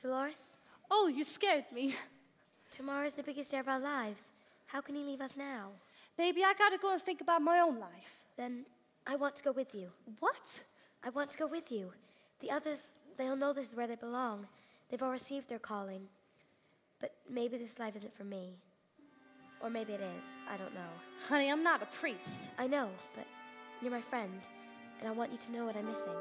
Dolores? Oh, you scared me. Tomorrow's the biggest day of our lives. How can you leave us now? Baby, I gotta go and think about my own life. Then I want to go with you. What? I want to go with you. The others, they'll know this is where they belong. They've all received their calling. But maybe this life isn't for me. Or maybe it is. I don't know. Honey, I'm not a priest. I know, but you're my friend, and I want you to know what I'm missing.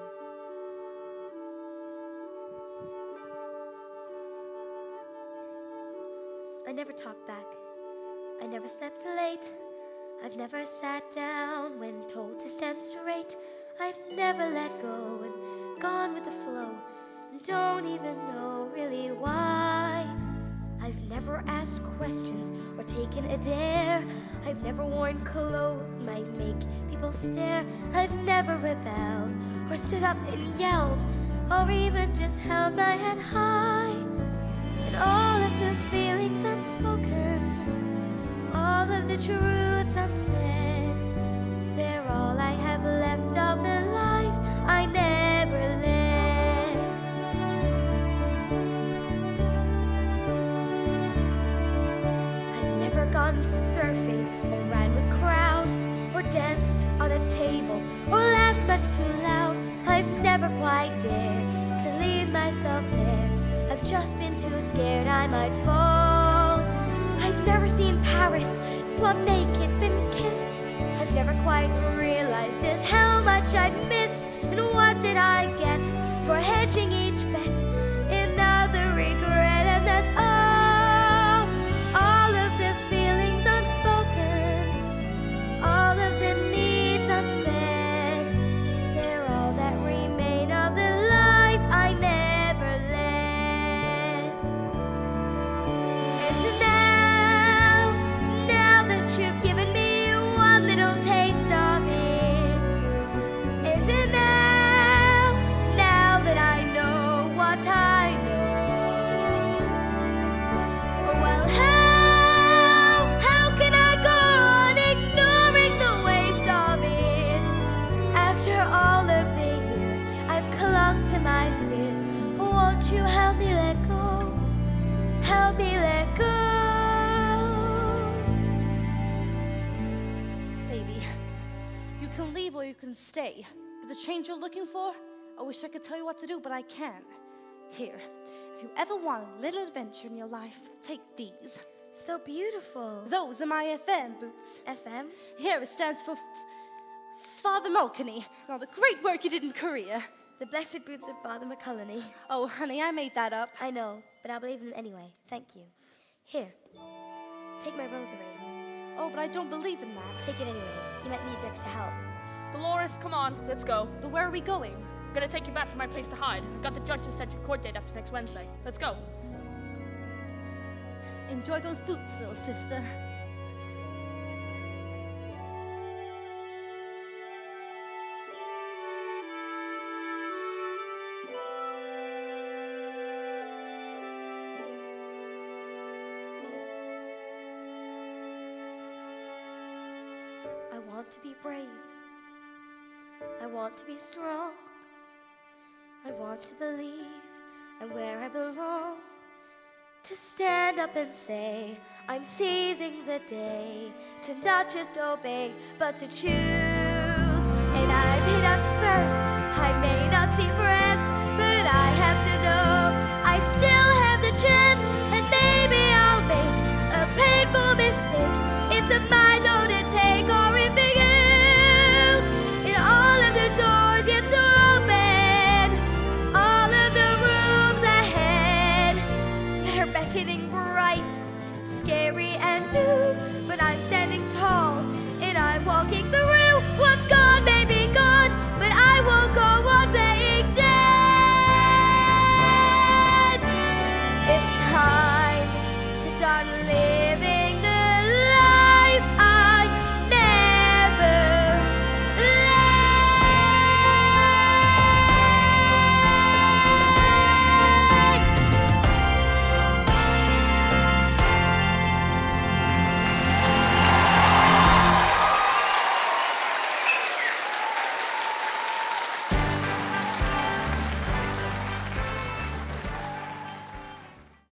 I never talked back. I never slept late. I've never sat down when told to stand straight. I've never let go and gone with the flow, and don't even know really why. I've never asked questions or taken a dare. I've never worn clothes might make people stare. I've never rebelled or stood up and yelled, or even just held my head high. And all of the feelings unspoken, all of the truths unsaid, they're all I have left of the life I never led. I've never gone surfing or ran with crowd, or danced on a table or laughed much too loud. I've never quite dared to leave myself there. I've just been too scared I might fall. I've never seen Paris, swum naked, been kissed. I've never quite realized just how much I've missed. And what did I get for hedging each bet? Another regret, and that's all. All of the feelings unspoken, all of the needs unfed, they're all that remain of the life I never led. And now that you've given me one little taste of it, and now that I know what I know, well, how can I go on ignoring the waste of it? After all of the years I've clung to my fears, won't you help me let go? Help me let go. Baby, you can leave or you can stay. But the change you're looking for, I wish I could tell you what to do, but I can't. Here, if you ever want a little adventure in your life, take these. So beautiful. Those are my FM boots. FM? Here it stands for Father Mulcahy, and all the great work you did in Korea. The blessed boots of Father McCullany. Oh, honey, I made that up. I know, but I'll believe them anyway. Thank you. Here, take my rosary. Oh, but I don't believe in that. Take it anyway. You might need extra help. Dolores, come on, let's go. But where are we going? I'm gonna take you back to my place to hide. I've got the judge to set your court date up to next Wednesday. Let's go. Enjoy those boots, little sister. I want to be brave. I want to be strong. I want to believe I'm where I belong. To stand up and say I'm seizing the day, to not just obey but to choose.